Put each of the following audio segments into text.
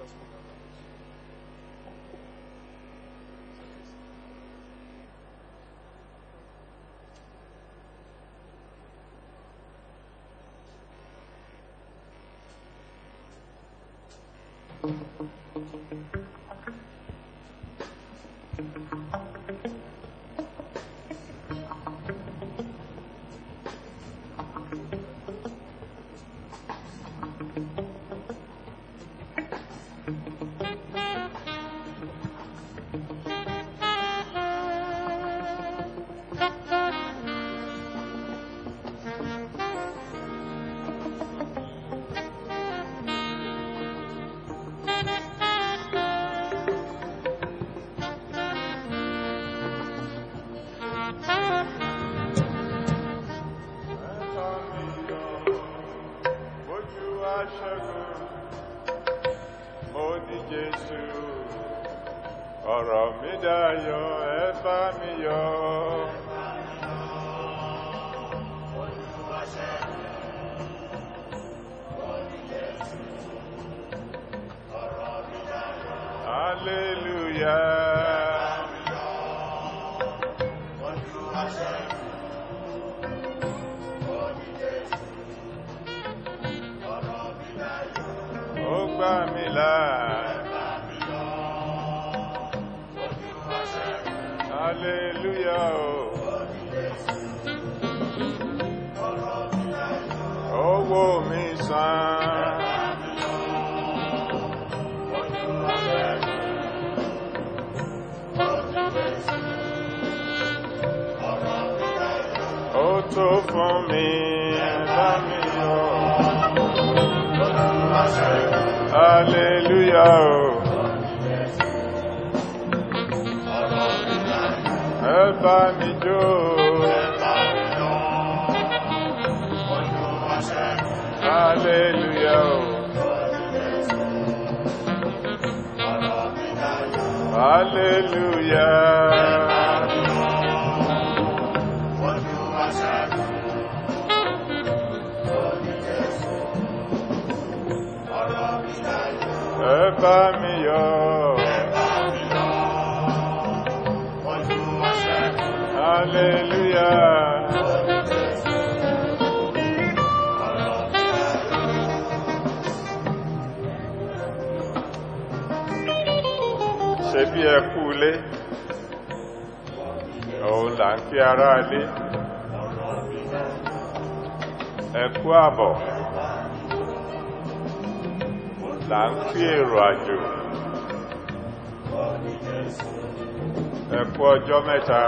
Ọjọ́ mẹ́ta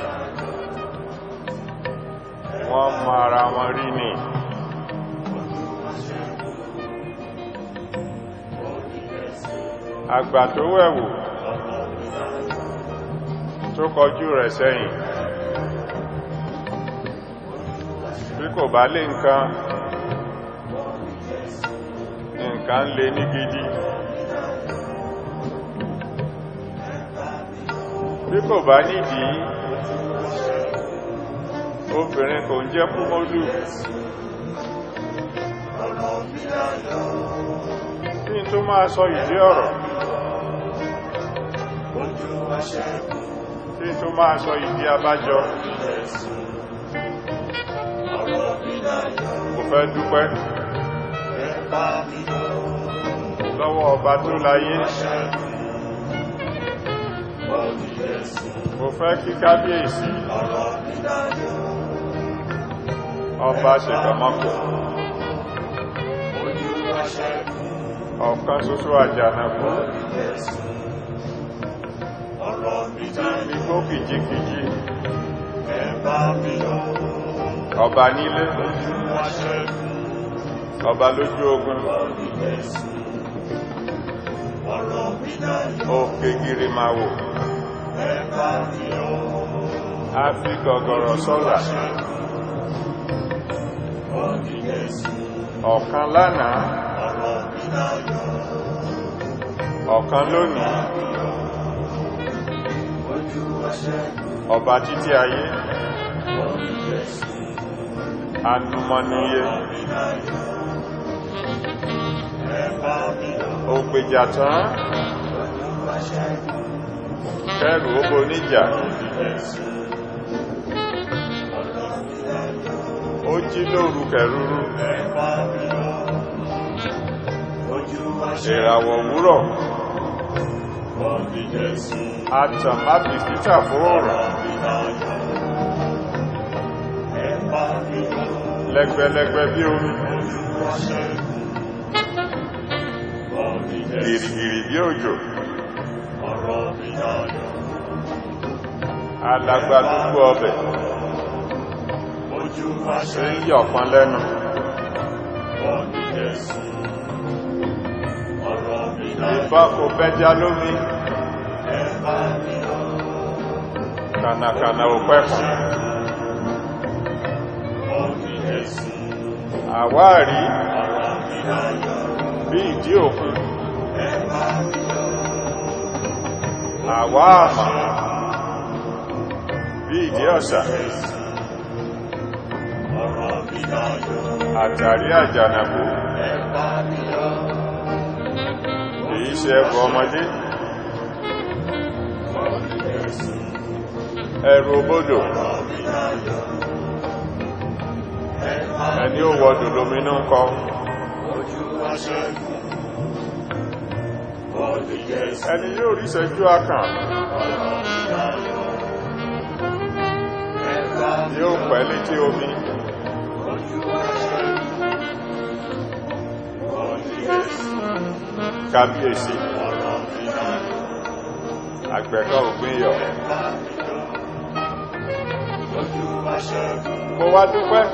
wọ́n mọ ara wọn rí ni. Àgbà tó wẹ̀wù tó kọjú rẹ̀ sẹ́yìn, bí kò bá lé nǹkan lé ní gidi. Bí kò bá nídìí, obìnrin kò ń jẹ́ kúmọ́lù. Kí n tó máa sọ ìdí ọ̀rọ̀, kí n tó máa sọ ìdí abájọ, mo fẹ́ dúpẹ́ lọ́wọ́ ọba tó láyé. Mo fẹ́ kí kábíyèsí ọba ṣèkàmọ́kò, ọ̀kan ṣoṣo àjànàkú, igbó kìjikìji, ọba nílé, ọba lójú ogun, òkè gìrìmàwò, a fi gọ̀gọ̀rọ̀ sọ́là, ọ̀kan lánàá, ọ̀kan lónìí, ọba títí ayé, anumọ̀nìyẹ, òkè ògbèjà tán kẹrù ó bo níjà ó jí lóru kẹrúrú ìràwọ̀ òwúrọ̀ àtàn má bìkítà fóòrùn lẹ́gbẹ̀lẹ́gbẹ̀ bí omi gìrìgìrì bí òjò alàgbàdúgbò ọbẹ̀ ṣe ń yọ̀kan lẹ́nu ìbá kò bẹ́já lómi kànàkànà ò pẹ́kùn àwárí bí ìdí òkun àwá àmà bí ìdí ọ̀sà àtàrí àjànàkú èyí ṣe ẹbọ ọmọdé ẹrù obódò ẹni ó wọdò lóminú ń kọ ẹni yóò rí ṣẹ́jú akàn yóò pẹ́ létí omi kábíyèsí àgbẹ̀kọ́ ògbín yọ mo wá dúpẹ́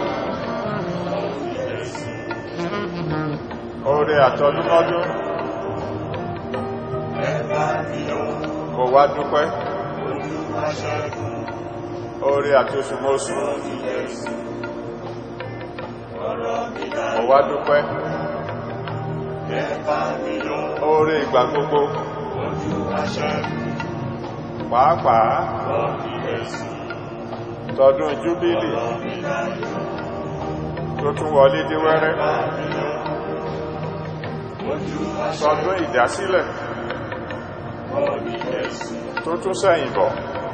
oore àtọdúnmọ́dún mo wá dúpẹ́ oore àtosùmọ́sù mo wá dúpẹ́ oore ìgbà gbogbo pàápàá tọdún júbílì tó tún wọlé dé wẹ́rẹ́ tọdún ìdásílẹ̀ tó tún sẹ́yìn bọ̀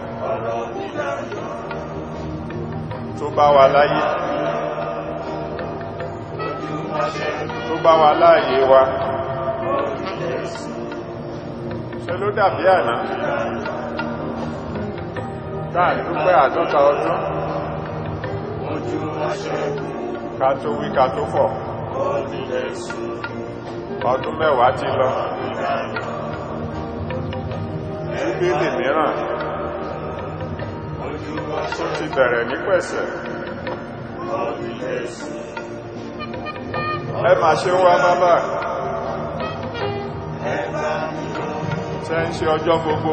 tó bá wa láyé tó bá wa láàyè wa ṣe ló dàbí àná táà dúpẹ́ 50 ọdún ká tó wí ká tó fọ̀ ọdún 10 ti lọ júbílì mìíràn tó ti bẹ̀rẹ̀ ní pẹ̀sẹ̀ ẹ má ṣe wá bábà tẹ́ ń ṣe ọjọ́ gbogbo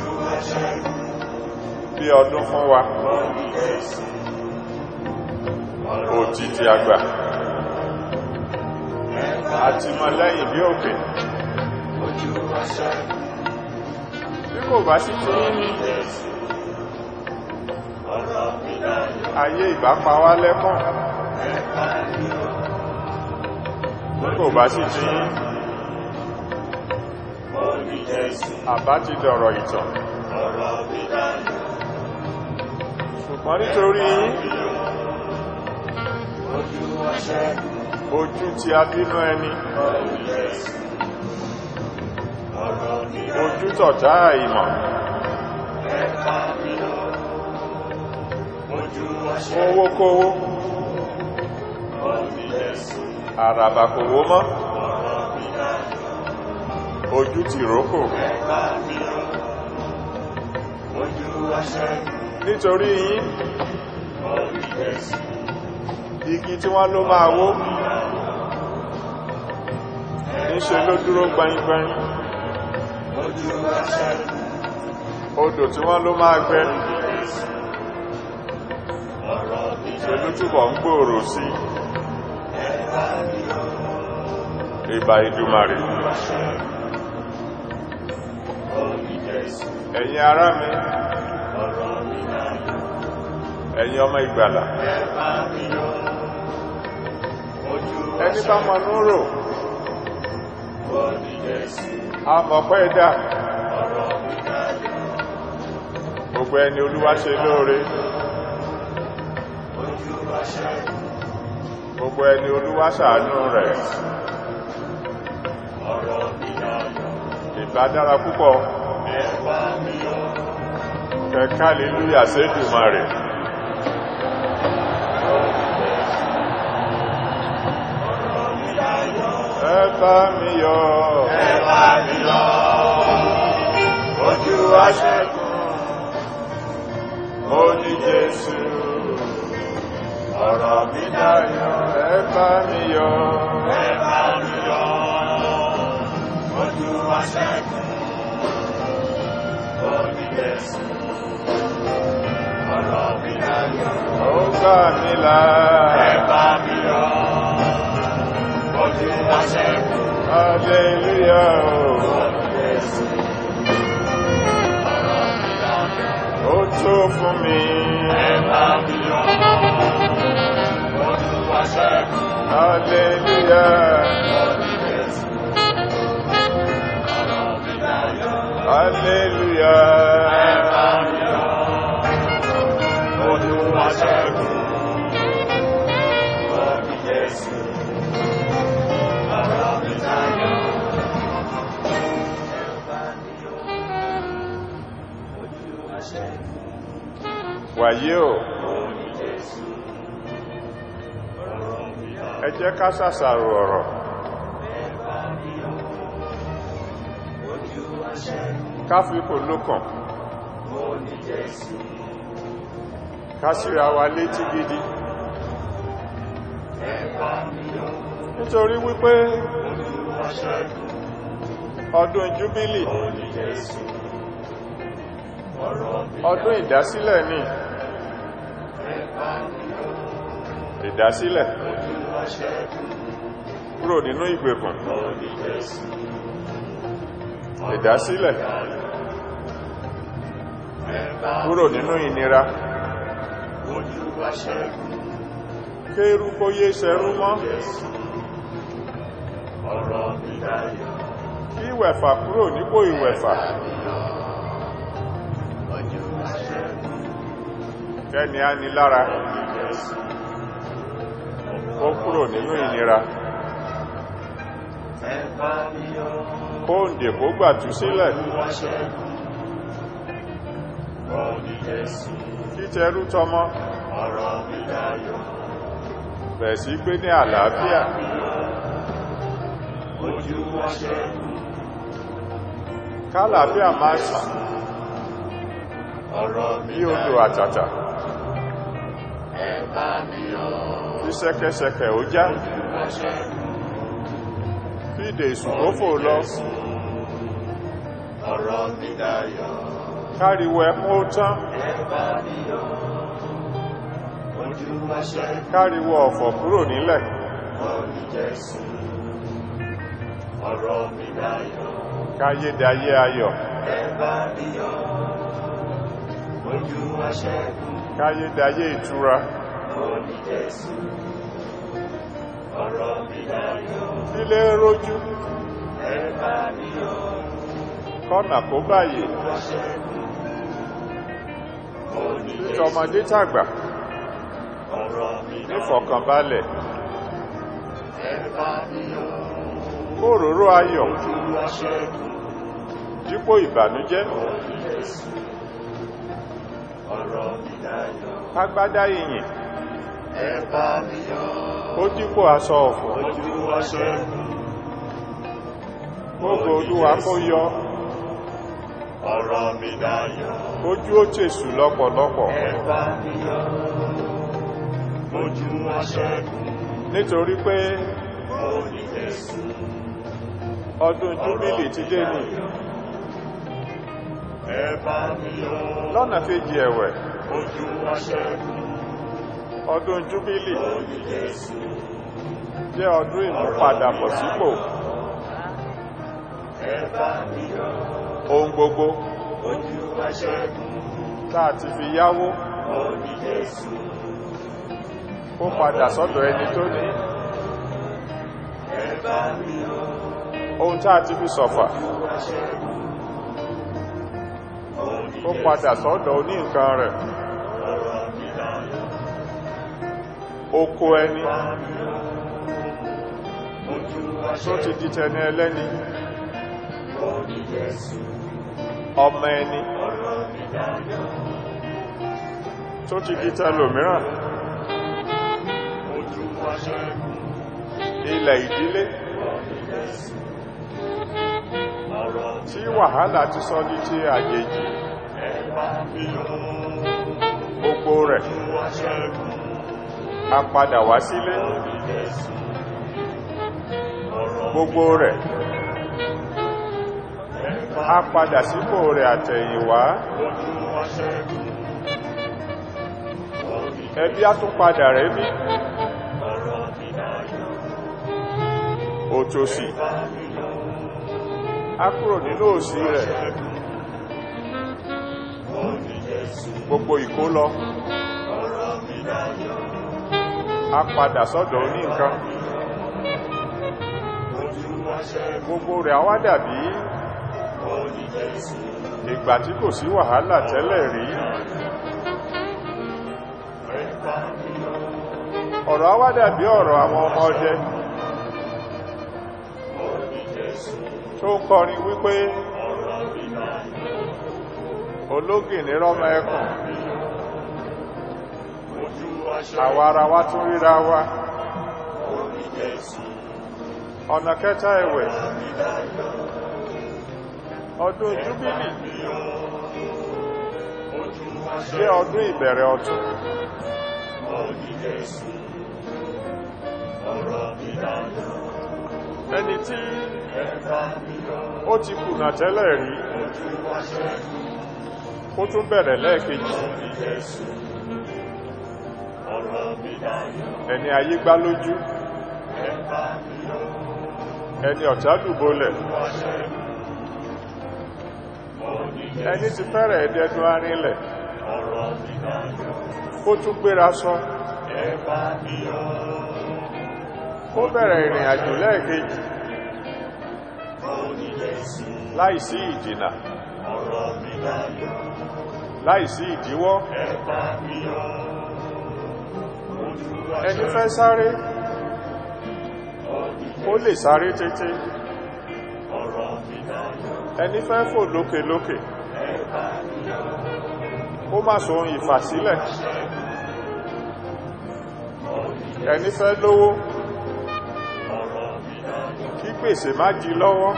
bí ọdún fún wa òtítì àgbà àti mọ lẹ́yìn bí òkè bí kò bá sí tí ayé ìbá pa wá lẹ́kùn bí kò bá sí tí àbá ti dọ̀rọ̀ ìtàn ṣùgbọ́n nítorí ojú tí a bínú ẹni ojú tọ̀tá ìmọ̀ owó kówó àràbà kòwó mọ́ ojú ti rókò nítorí yín igi tí wọ́n ló máa wó níṣe ló dúró gbẹ̀yìngbẹ̀yìn odò tí wọ́n ló máa gbẹ ṣe ló túbọ̀ ń gbòòrò sí ìbà Ìdùmarè ẹ̀yin ará mi ẹ̀yin ọmọ ìgbàlà ẹni bá mọ núrò Amọ̀pẹ́ dà. Gbogbo ẹni Olúwa ṣe lóore. Gbogbo ẹni Olúwa ṣàánú rẹ̀. Ìbá dára púpọ̀. Kẹ̀kẹ́ hallelujah sí Èdùmàrè. Ẹ bá mi yọ̀. Ẹ bá mi yọ̀. Ojú wa ṣẹ́gun. Mo ní Jésù. Ọ̀rọ̀ mi dayọ̀. Ẹ bá mi yọ̀. Ẹ bá mi yọ̀. Ojú wa ṣẹ́gun. Mo ní Jésù. Ọ̀rọ̀ mi dayọ̀. Ó gbà mí là. Ẹ bá mi yọ̀. Ojú wa ṣẹ́gun. Hallelujah. Ó tó fún mi. Ẹ bá mi yọ̀. Ojú wa ṣẹ́gun. Hallelujah. Hallelujah. Ẹ bá mi yọ̀. Ojú wa ṣẹ́gun. Ojú Jésù. Wàyí o, ẹ jẹ́ ká ṣàṣàrò ọ̀rọ̀. Ká fi kò lókàn. Ká síra wa létí gidi. Nítorí wípé ọdún Júbílì, ọdún ìdásílẹ̀ ni. Ìdásílẹ̀ kúrò nínú ìgbèkùn. Ìdásílẹ̀ kúrò nínú ìnira. Kéérú kó yé ṣẹrú mọ́. Kí ìwẹ̀fà kúrò nípò ìwẹ̀fà. Kẹ́ni á ní lára. Ó kúrò nínú ìnira. Kóòndè kó gbàtú sílẹ̀. Kí tẹrú tọmọ. Bẹ̀ sí gbé ní àlàáfíà. Kálàáfíà máa ṣà. Bí odò àtàtà. Kí ṣẹ̀kẹ̀ṣẹ̀kẹ̀ ó já. Kí ìdè ìsùnkófò lọ. Káriwo ẹkún ó tán. Káriwo ọ̀fọ̀ kúrò nílẹ̀. Káyédayé ayọ̀. Káyédayé ìtura. Kílé rójú. Kọ́nà kó báyìí. Títọmọdé tàgbà. Nífọ̀kànbalẹ̀. Kóróró ayọ̀. Dípò ìbànújẹ́. Kágbádá ìyìn. Ó dípò aṣọ ọ̀fọ̀. Gbogbo Olúwa kó yọ. Ojú ó tèṣù lọ́pọ̀lọpọ̀. Nítorí pé ọdún Júbílì ti dé ní. Lọ́nà kejì ẹ̀wẹ̀, ọdún Júbílì jẹ́ ọdún ìmúpadàbọ̀ sípò. Ohun gbogbo táà ti fi yáwó ó padà sọ́dọ̀ ẹni tó ní. ohun tá a ti fi ṣọ̀fà ó padà sọ́dọ̀ oní nǹkan rẹ̀. Oko ẹni tó ti di tẹni ẹlẹ́ni, ọmọ ẹni tó ti di tẹlòmíràn, ilẹ̀ ìdílé tí wàhálà ti sọ di ti àjèjì, gbogbo rẹ̀ a padà wá sílé, gbogbo rẹ̀ a padà sípò rẹ̀ àtẹ̀yìnwá. Ẹbí á tún padà rẹ̀ bí òtòṣì á kúrò nínú òṣì rẹ̀, gbogbo ìkólọ a padà sọ́dọ̀ oní nǹkan, gbogbo rẹ̀ á wá dàbí ìgbà tí kò sí wàhálà tẹ́lẹ̀ rí. Ọ̀rọ̀ á wá dàbí ọ̀rọ̀ àwọn ọmọ ọdẹ tó ń kọrin wípé ológìnní rọ́mọ ẹkùn, àwa ara wa tún ríra wa. Ọ̀nà kẹta ẹ̀wẹ̀, ọdún júbílì jẹ́ ọdún ìbẹ̀rẹ̀ ọ̀tun. Ẹni tí ó ti kùnà tẹ́lẹ̀ rí ó tún bẹ̀rẹ̀ lẹ́ẹ̀kejì. Ẹni ayé gbá lójú, ẹni ọ̀tá dùbólẹ̀, ẹni tí fẹ́rẹ̀ ẹ̀dẹ́dún arínlẹ̀ ó tún gbéra sọ, ó bẹ̀rẹ̀ ìrìn àjò lẹ́ẹ̀kejì láìsí ìdènà, láìsí ìdíwọ́. Ẹni fẹ́ sáré ó lè sáré tètè, ẹni fẹ́ fò lókèlókè ó má so ohun ìfàsílẹ̀, ẹni fẹ́ lówó kí gbèsè má dí lọ́wọ́,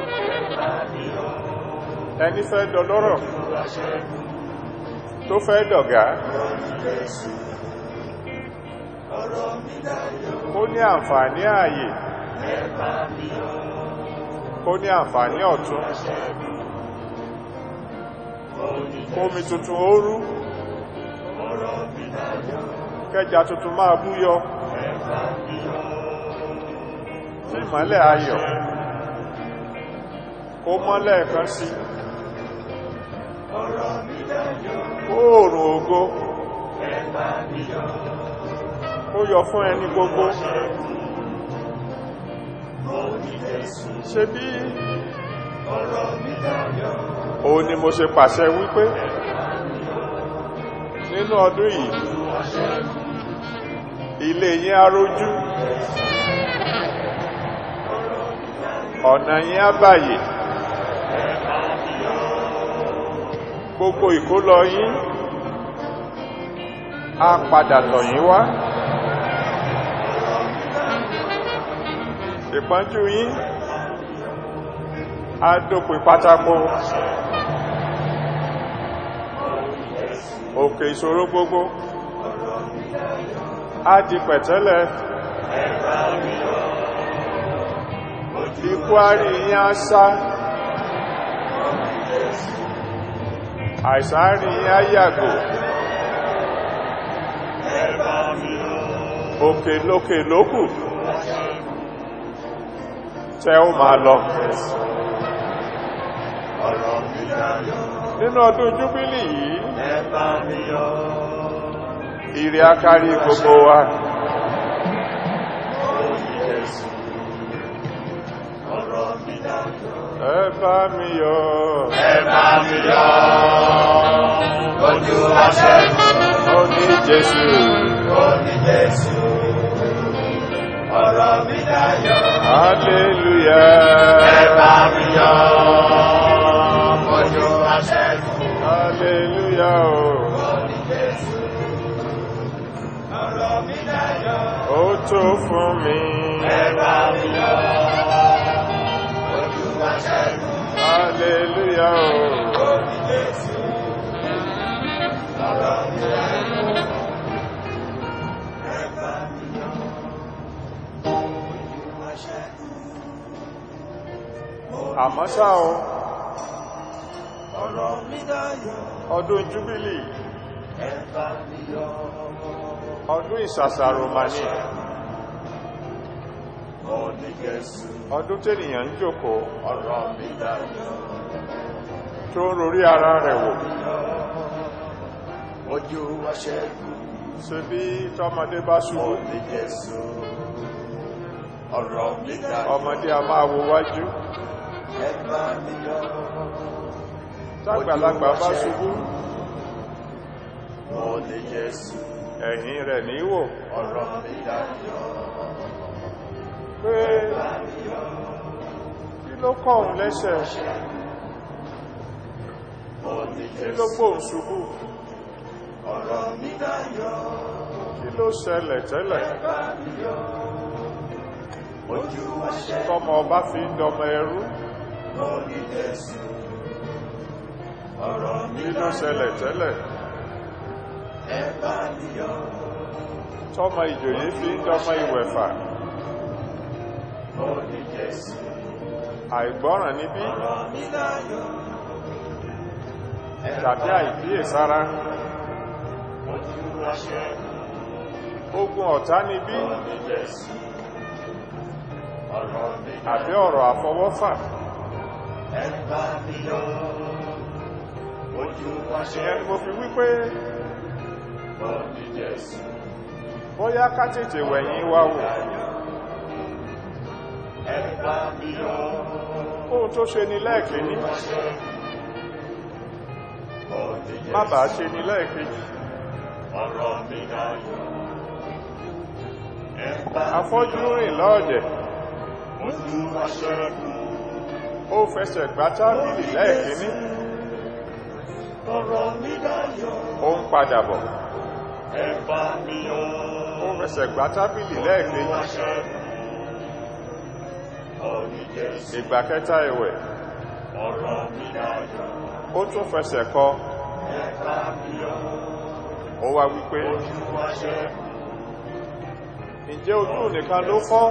ẹni fẹ́ dọlọ́rọ̀ tó fẹ́ dọ̀gá ó ní àǹfààní ààyè, ó ní àǹfààní ọ̀tún, omi tuntun ó rú, kẹjà tuntun máa búyọ, tí ìmọ́lẹ̀ ayọ̀ ó mọ́lẹ̀ kan sí, oòrùn ògo ó yọ fún ẹni gbogbo. Ṣé bí òun ni mo ṣe pàṣẹ wípé nínú ọdún yìí ilé yín á rójú, ọ̀nà yín á bàyè, gbogbo ìkólọ yín á padà tọ̀ yín wá, ìpọ́njú yín á dópin pátákó, òkè ìṣòro gbogbo á di pẹ̀tẹ́lẹ̀, ikú àrí yín á sá, àìsàn àrí yín á yàgò, òkè lókè lókù tẹ́ ó máa lọ. Nínú ọdún júbílì yìí ìrì á kárí gbogbo wa. ẹ bá mi yọ̀. Ẹ bá mi yọ̀, ojú wa ṣẹ́gun. Ó ní Jésù. Ó ní Jésù, ọ̀rọ̀ mi dayọ̀. Hallelujah. Ẹ bá mi yọ̀, ojú wa ṣẹ́gun. Hallelujah. Ó ní Jésù, ọ̀rọ̀ mi dayọ̀. Ó tó fún mi. Ẹ bá mi yọ̀, ojú wa ṣẹ́gun. Hallelujah. Ó ní Jésù, ọ̀rọ̀ mi dayọ̀. Ẹ bá mi yọ̀, ojú wa ṣẹ́gun. Àmọ́ ṣá o, Ọ̀rọ̀ mi dayọ̀. ọdún Júbílì, Ẹ bá mi yọ̀, ọdún ìsàsàrò màní, ó ní Jésù, ọdún tènìyàn ń jókòó ọ̀rọ̀ mi dayọ̀. tó ń rorí ara rẹ̀ wò. Ojú wa ṣẹ́gun. Ṣé bí tọ́mọdé bá Ó ṣubú, ní Jésù, ọ̀rọ̀ mi dayọ̀. ọmọdé a máa wo wájú. Ẹ bá mi yọ̀, Tágbàlagbà bá ṣubú, ó ní Jésù, ẹ̀yìn rẹ̀ ní wò. ọ̀rọ̀ mi dayọ̀. Pé kí ló kọ̀ òun lẹ́sẹ̀? Ó ní Kí ló Jésù, gbóhùn ṣubú? ọ̀rọ̀ mi dayọ̀. Kí ló ṣẹlẹ̀ tẹ́lẹ̀? Ojú wa ṣẹ́gun. Tọ́mọ ọba fi ń dọmọ ẹrú. Ó ní Jésù, ọ̀rọ̀ mi Kí ló ṣẹlẹ̀ tẹ́lẹ̀? ẹ bá mi yọ̀. Tọ́mọ ìjòyè fi ń dọmọ ìwẹ̀fà. Ó ní Jésù, Àìgbọ́ràn níbí ọ̀rọ̀ mi dayọ̀. tàbí àìkíyèsára. Ojú wa ṣẹ́gun. Ogun ọ̀tá níbí Ó ní Jésù, ọ̀rọ̀ mi àbí ọ̀rọ̀ àfọwọ́fà. ẹ bá mi yọ̀. Ojú wa Ìyẹn ni mo ṣẹ́gun. fi wípé Ó ní Jésù, bóyá ká tètè wẹ̀yìn wa wò. ẹ bá mi yọ̀. Ohun tó ṣe ni lẹ́ẹ̀kíní, Ó ní má Jésù, bàá ṣe ni lẹ́ẹ̀kejì. ọ̀rọ̀ mi dayọ̀. Ẹ bá Afọ́jú rìn lọ́ọ̀dẹ̀, ojú wa ṣẹ́gun. ó fẹsẹ̀ gbá tábìlì lẹ́ẹ̀kíní, Ọ̀rọ̀ mi dayọ̀. ó ń padà bọ̀. Ẹ bá mi yọ̀. Ó fẹsẹ̀ gbá tábìlì lẹ́ẹ̀kejì, Wa ṣẹ́gun. Ó ní Jésù, ìgbà kẹta ẹ̀wẹ̀, ọ̀rọ̀ mi dayọ̀. ó tún fẹsẹ̀ kọ. Ẹ bá mi yọ̀. Ó wá wípé, Ojú wa ṣẹ́gun. ǹjẹ́ ojú nìkan ló fọ́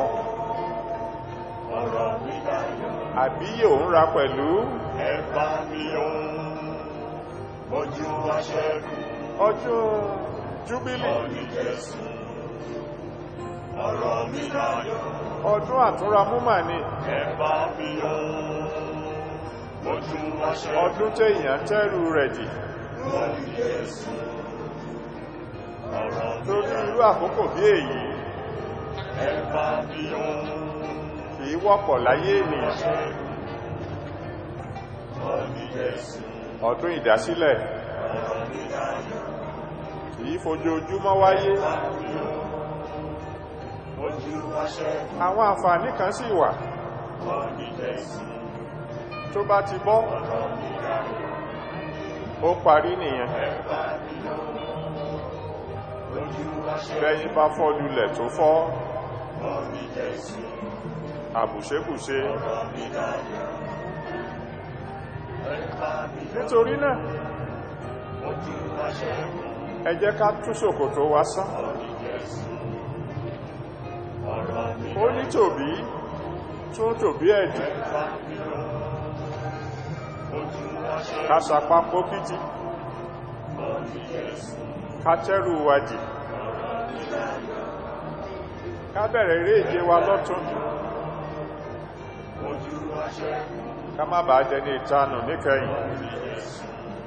Ọ̀rọ̀ mi dayọ̀. àbí yóò ń ra pẹ̀lú? Ẹ bá mi yọ̀. Ojú wa ṣẹ́gun. Ọdún Júbílì, Ó ní Jésù, ọ̀rọ̀ mi dayọ̀. ọdún àtúnramúmà ni, Ẹ bá mi yọ̀. Ojú wa ṣẹ́gun. ọdún téèyàn tẹ́rù rẹ̀ dì. Ó ní Jésù, ọ̀rọ̀ mi Lórí dayọ̀. irú àkókò bí èyí, Ẹ bá mi yọ̀. kì í wọ́pọ̀ láyé ènìyàn. Ó ní Jésù, Ọdún ìdásílẹ̀ ọ̀rọ̀ mi dayọ̀. kì í fojoojúmọ́ wáyé. Ojú wa ṣẹ́gun. Àwọn àǹfààní kan sì wà Ó ní Jésù, tó bá ti bọ́, ọ̀rọ̀ mi dayọ̀. ó parí nìyẹn. Ẹ bá mi yọ̀. Ojú wa ṣẹ́gun. Bẹ́yìn bá fọ́ lulẹ̀ tó fọ́, Ó ní Jésù, àbùṣébùṣe. ọ̀rọ̀ mi dayọ̀. Ẹ bá mi yọ̀. Nítorí náà, Ojú wa ṣẹ́gun. ẹ jẹ́ ká tú ṣòkòtò wa sán. Ó ní Jésù, ọ̀rọ̀ mi Ó ní tòbí tún tòbí ẹ̀dì, bá mi yọ̀. Ojú wa ṣẹ́gun. ká sapá pókítí, Ó ní Jésù, ká tẹ́rù wa dì, ọ̀rọ̀ mi dayọ̀. ká bẹ̀rẹ̀ eré ìje wa lọ́tún, Ojú wa ṣẹ́gun. ká má bàá dẹni ìtanù níkẹyìn. Ó ní Jésù,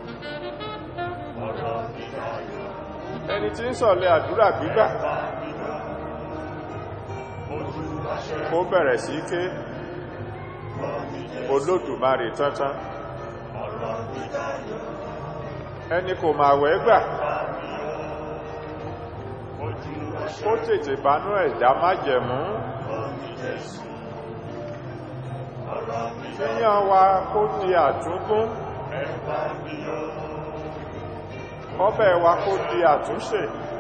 ọ̀rọ̀ mi dayọ̀. Ẹni tí ń sọ̀lẹ̀ àdúrà gbígbà, Bá mi yọ̀. Ojú wa ṣẹ́gun. kó bẹ̀rẹ̀ sí ké. Ó ní Olódùmarè tántán. Ẹni kò máa wẹ̀ gbà ó tètè bánú ẹ̀dá májẹ̀mú. Kíyàn wa kó di àtúngún, kọ́bẹ̀ wa kó di àtúnṣe,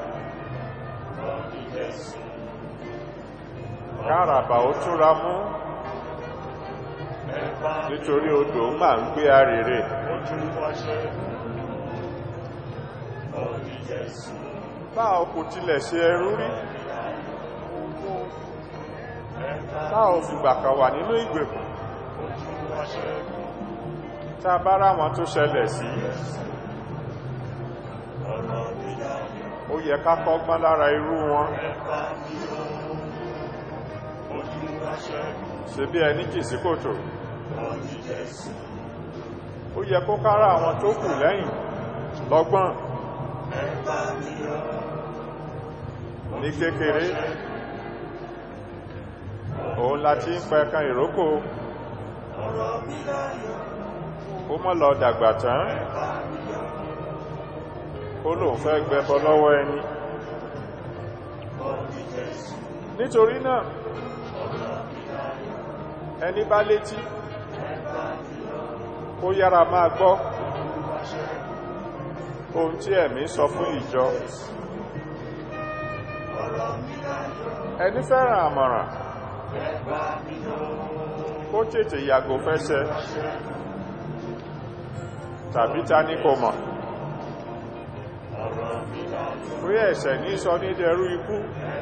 káràbà ó túnra mú, nítorí odò máa ń gbé arèrè. Bá ò kò tilẹ̀ ṣe ẹrú rí, tá ò fìgbà kan wà nínú ìgbèkùn, tá a bá ráwọn tó ṣẹlẹ̀ sí, ó yẹ ká kọ́gbọ́n lára irú wọn. Ṣe bí ẹni kì sí kòtò, ó yẹ kó kára àwọn tó kù lẹ́yìn lọ́gbọ́n. Ní kékeré òun láti ń pẹ̀kan ìrókò, ó mọ́ lọ dàgbà tán ó lòun fẹ́ gbẹbọ lọ́wọ́ ẹni. Nítorí náà ẹni bá létí kó yára máa gbọ́ ohun tí ẹ̀mí sọ fún ìjọ. Ẹni fẹ́ràn àmọ̀ràn kó tètè yàgò fẹ́ṣẹ̀, tàbí ta ní kò mọ̀ pé ẹ̀ṣẹ̀ ní sọ ní dẹrú ikú,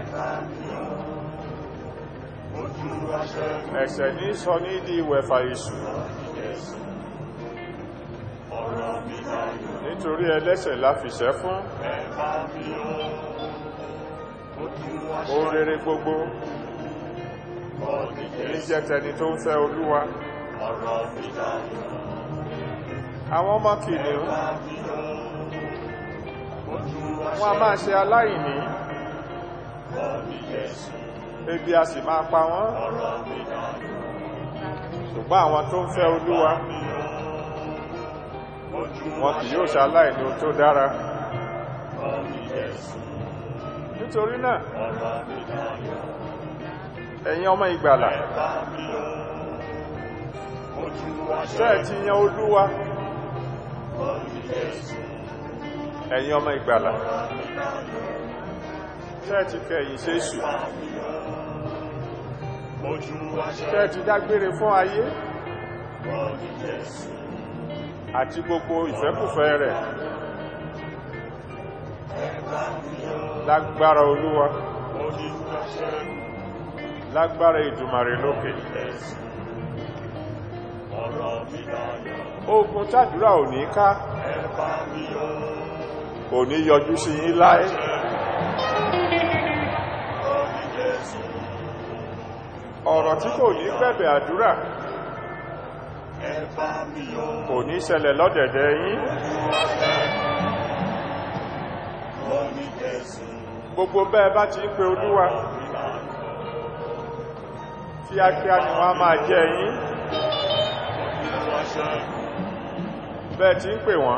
ẹ̀ṣẹ̀ ní sọ ní di ìwẹ̀fà èṣù. Nítorí ẹlẹ́ṣẹ̀ la fìṣẹ́ fún, ohun rere gbogbo ní jẹ́ tẹni tó ń fẹ́ Olúwa. Àwọn ọmọ kìnìún wọ́n a máa ṣe aláìní, ebi a sì máa pa wọ́n, ṣùgbọ́n àwọn tó ń fẹ́ Olúwa wọn kì yóò ṣe aláìní ohun tó dára. Nítorí náà ẹ̀yin ọmọ ìgbàlà, ṣé ti yan Olúwa? Ẹ̀yin ọmọ ìgbàlà, ṣé ti kẹ̀yìn Jésù? Ṣé ti dágbére fún ayé àti gbogbo ìfẹ́kùfẹ́ rẹ̀? Lágbára Olúwa, lágbára Ìdùmarè lókè, ogun tàdúrà ò ní ká, kò ní yọjú sí yín láé. Ọ̀rọ̀ tí kò ní bẹ̀bẹ̀ àdúrà kò ní ṣẹlẹ̀ lọ́dẹ̀dẹ̀ yín. Gbogbo bẹ́ẹ̀ bá ti ń pe Olúwa, kíákíá ni wọ́n á máa jẹ́ yín. Bẹ́ẹ̀ tí ń pè wọ́n,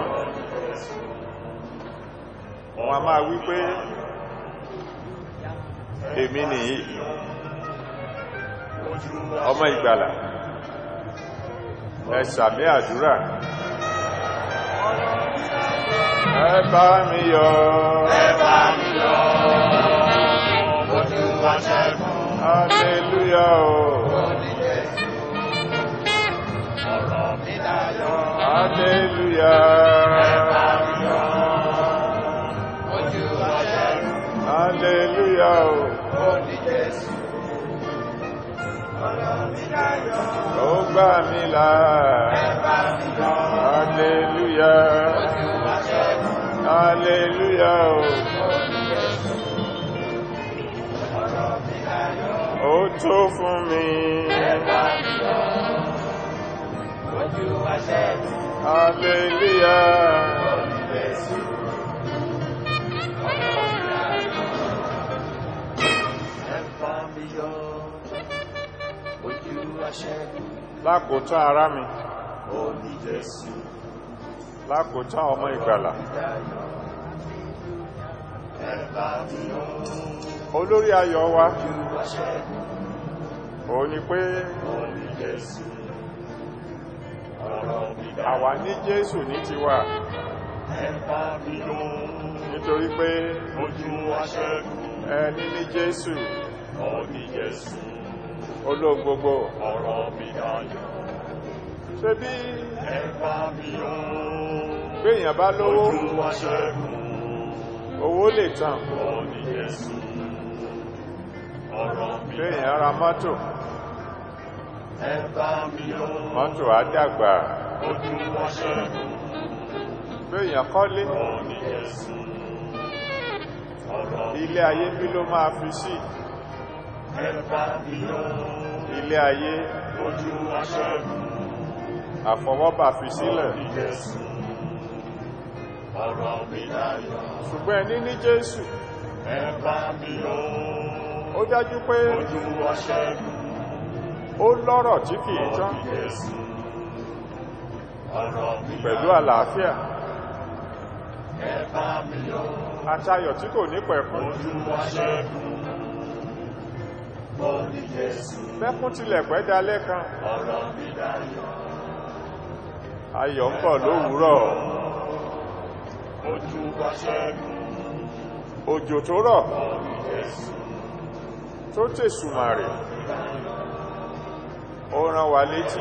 wọ́n á máa wí pé èmi nìyí. Ọmọ ìgbàlà, ẹ sàmì àdúrà. Ẹ bá mi yọ̀, ẹ bá mi yọ̀, Olúwa ṣẹ́gun. Hallelujah o. Ọ̀rọ̀ mi dayọ̀. Hallelujah. Ẹ bá mi yọ̀, Olúwa ṣẹ́gun. Hallelujah o. Ó gbà mí là. Hallelujah. Hallelujah o. Ó tó fún mi. Hallelujah. ojú aṣẹ́gun. Lákòótán ará mi, Ó ní Jésù. lákòótán ọmọ ìgbàlà, Ẹ bá mi yọ̀. olórí ayọ̀ wa Ojú aṣẹ́gun. òun ni pé Ó ní Jésù. Ọ̀rọ̀ mi dá. àwa ní Jésù ní tiwa, Ẹ bá mi yọ̀. nítorí pé Ojú aṣẹ́gun. ẹni ní Jésù Ó ní Jésù. olóhun gbogbo. Ọ̀rọ̀ mi dayọ̀. Ṣé bí Ẹ bá mi yọ̀. béèyàn bá lówó, Ojú aṣẹ́gun. owó lè tán. Ó ní Jésù. Ọ̀rọ̀ mi Béèyàn ra mọ́tò, ẹ bá mi yọ̀. mọ́tò á dàgbà. Ojú aṣẹ́gun. Béèyàn kọ́lé, Ó ní Jésù. Ọ̀rọ̀ mi ilé ayé bí ló máa fi sí. ẹ bá mi yọ̀. Ilé ayé Ojú aṣẹ́gun. àfọwọ́bà fi sílẹ̀. Ó ní Jésù. Ọ̀rọ̀ mi dayọ̀. Ṣùgbọ́n ẹni ní Jésù, Ẹ bá mi yọ̀. ó dájú pé Ojú aṣẹ́gun. ó lọ́rọ̀ tí kìí Ó tán ní Jésù. Ọ̀rọ̀ mi pẹ̀lú dayọ̀. àlàáfíà Ẹ bá mi yọ̀. àtayọ̀ tí kò ní pẹ̀kun. Ojú aṣẹ́gun. Ó ní Jésù. Bẹ́kún tilẹ̀ pẹ́ dalẹ́ kan, Ọ̀rọ̀ mi dayọ̀. ayọ̀ ń bọ̀ lówùúrọ̀. Ojú aṣẹ́gun. Òjò tó rọ̀ Ó ní Jésù. tó tèṣùmàrè, ó rán wa létí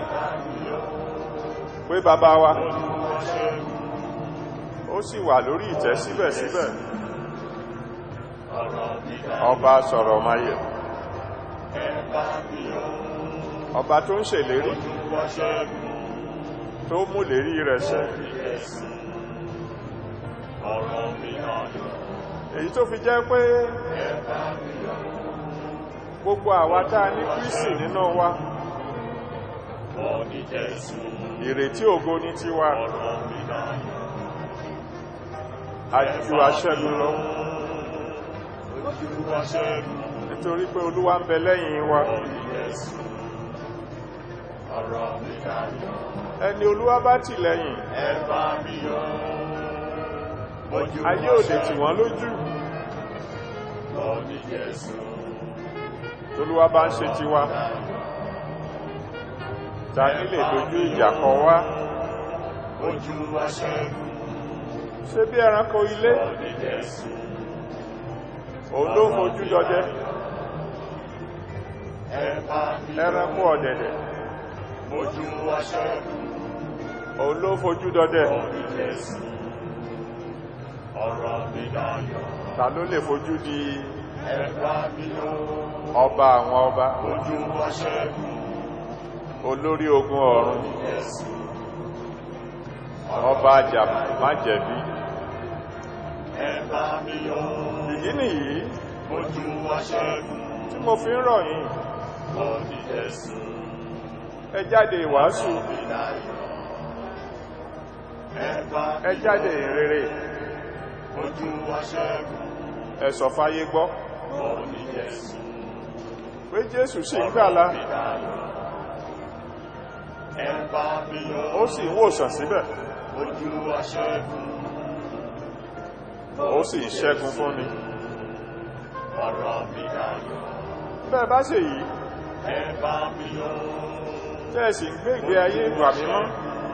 pé bàbá wa Ojú aṣẹ́gun. ó sì wà lórí ìtẹ́ síbẹ̀síbẹ̀. Ọ̀rọ̀ mi dayọ̀. Ọba sọ̀rọ̀ mayẹ̀, Ẹ bá mi yọ̀. ọba tó ń ṣèlérí, Ojú aṣẹ́gun. tó mú lérí rẹ̀ ṣẹ. Ó ní Jésù. Ọ̀rọ̀ mi dayọ̀. Èyí tó fi jẹ́ pé Ẹ bá mi yọ̀. gbogbo àwa tá a ní Kristi nínú wa, Ó ní Jésù. ìrètí ògo ní tiwa, Ọ̀rọ̀ mi dayọ̀. àjù aṣẹ́gun lọ, Ojú aṣẹ́gun. nítorí pé Olúwa ń bẹ lẹ́yìn wa. Ó ní Jésù. Ọ̀rọ̀ mi dayọ̀. Ẹni Olúwa bá tì lẹ́yìn, Ẹ bá mi yọ̀. Ojú ayé ò lè tì wọ́n lójú. Ó ní Jésù. Tolúwa bá ń ṣe tiwa, ta ní lè dojú ìjà kọ wá. Ojú aṣẹ́gun. Ṣé bí ẹranko ilé, Ó ní Jésù. òun ló fojú dọdẹ, Ẹ bá mi yọ̀. ẹranko ọ̀dẹ̀dẹ̀, Ojú aṣẹ́gun. òun ló fojú dọdẹ. Ó ní Jésù. Ọ̀rọ̀ mi dayọ̀. Ta ló lè fojú di Ẹ bá mi yọ̀. ọba àwọn ọba, Ojú aṣẹ́gun. olórí ogun ọ̀run, Jésù. ọba àjà májẹ̀bi? Ẹ bá mi yọ̀. Ìdí nìyí Ojú aṣẹ́gun. tí mo fi ń rọ̀ yín, Ó ní Jésù. ẹ jáde ìwàásù, Mi dayọ̀. Ẹ bá ẹ jáde ìrere, ojú aṣẹ́gun. ẹ sọ fáyé gbọ́ Ó ní Jésù. pé Jésù sì ń gbàlà, Mi dayọ̀. Ẹ bá mi yọ̀. ó sì ń wòsàn síbẹ̀, Ojú aṣẹ́gun. ó sì ń ṣẹ́gun fúnni. Ọ̀rọ̀ mi dayọ̀. Bẹ́ẹ̀ bá ṣe yìí, Ẹ bá mi yọ̀. tẹ́ ẹ sì ń gbé ìgbé ayé ìgbà mímọ́,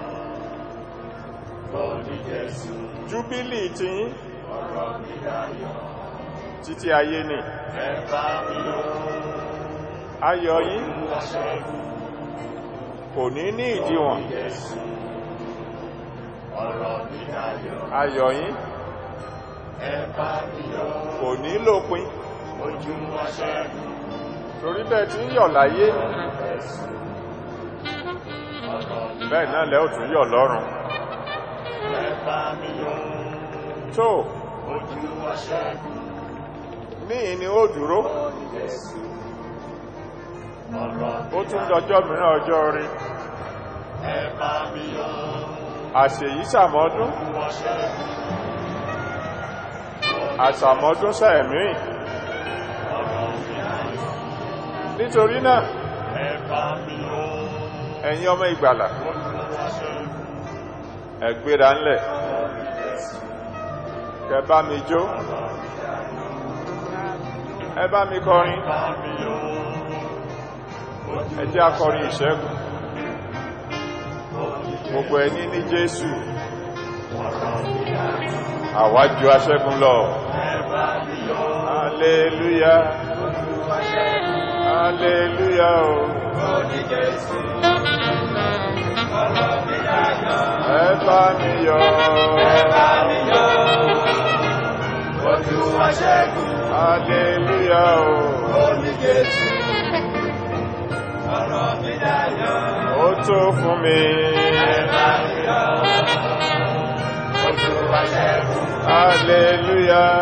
Ó ní Jésù. júbílì tiyín Ọ̀rọ̀ mi dayọ̀. títí ayé ni. Ẹ bá mi yọ̀. Ayọ̀ yín Ojú aṣẹ́gun. kò ní ní ìdíwọ̀n, Jésù. Ọ̀rọ̀ mi dayọ̀. ayọ̀ yín Ẹ bá mi yọ̀. kò ní lópin. Ojú aṣẹ́gun. Torí bẹ́ẹ̀ tí ń yọ̀ láyé, Jésù. Ọ̀rọ̀ mi. bẹ́ẹ̀ náà lẹ́ ò tún yọ̀ lọ́run. Ẹ bá mi yọ̀. Tó Ojú aṣẹ́gun. níyìn ni ó dúró, Jésù. Ọ̀rọ̀ mi. ó tún dọjọ́ mìíràn ọjọ́ rí. Ẹ bá mi yọ̀. Àṣèyí ṣàmọ́dún, Ojú aṣẹ́gun. àṣàmọ́dún sẹ́ẹ̀mí. Ọ̀rọ̀ mi dayọ̀. Nítorí náà, Ẹ Ẹ̀yin ọmọ ìgbàlà, ẹ gbéra ńlẹ̀, kẹ́ bá mi jó, ẹ bá mi kọrin, ẹ jẹ́ akọrin ìṣẹ́gun. Gbogbo ẹni ní Jésù, àwa ju aṣẹ́gun lọ. Hallelujah, hallelujah o. Ẹ bá mi yọ̀, ojú aṣẹ́gun. Hallelujah o. Ọ̀rọ̀ mi dayọ̀, ó tó fún mi. Ojú aṣẹ́gun. Hallelujah.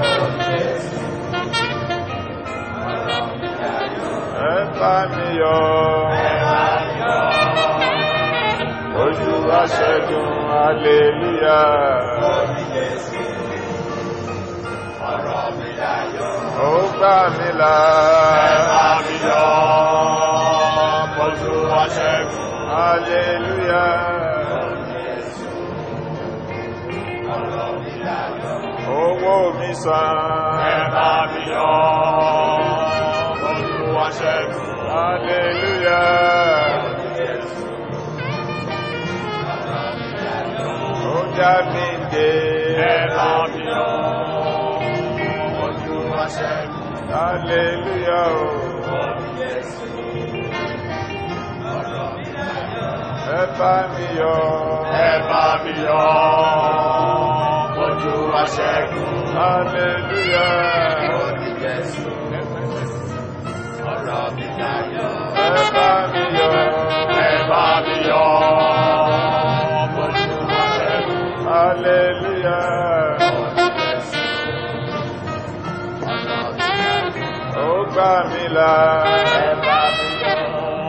Ẹ bá mi yọ̀, ojú aṣẹ́gun. Hallelujah. Ọ̀rọ̀ mi dayọ̀, ó gbà mí là. Ẹ bá mi yọ̀, ojú aṣẹ́gun. Hallelujah. Owó mi san. Ẹ bá mi yọ̀, ojú aṣẹ́gun. Hallelujah. Ó dá mi dé. Ẹ bá mi yọ̀, ojú aṣẹ́gun. Hallelujah. Ẹ bá mi yọ̀, ẹ bá mi yọ̀, ojú aṣẹ́gun. Hallelujah. Ọ̀rọ̀ mi dayọ̀. Ẹ bá mi yọ̀, ẹ bá mi yọ̀, ojú aṣẹ́gun. Hallelujah. Ó gbà mí là. Ẹ bá mi yọ̀,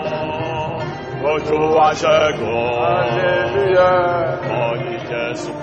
ojú aṣẹ́gun. Hallelujah. Ọ̀ní Jésù.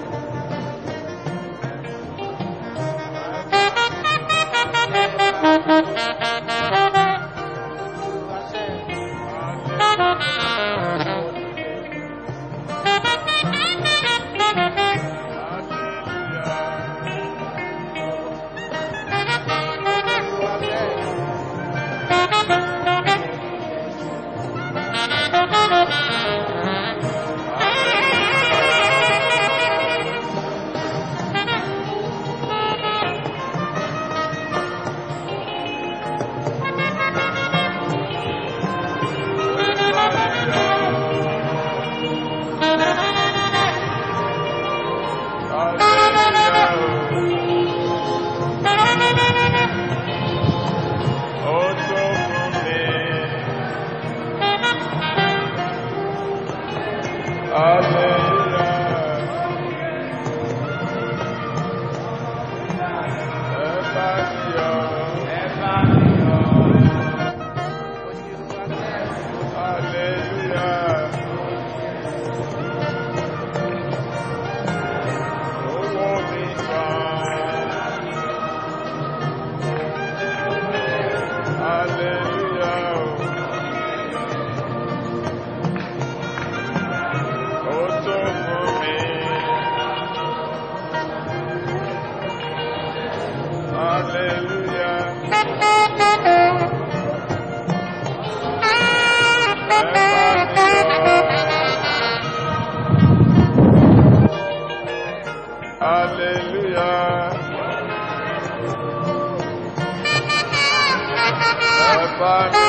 Hallelujah.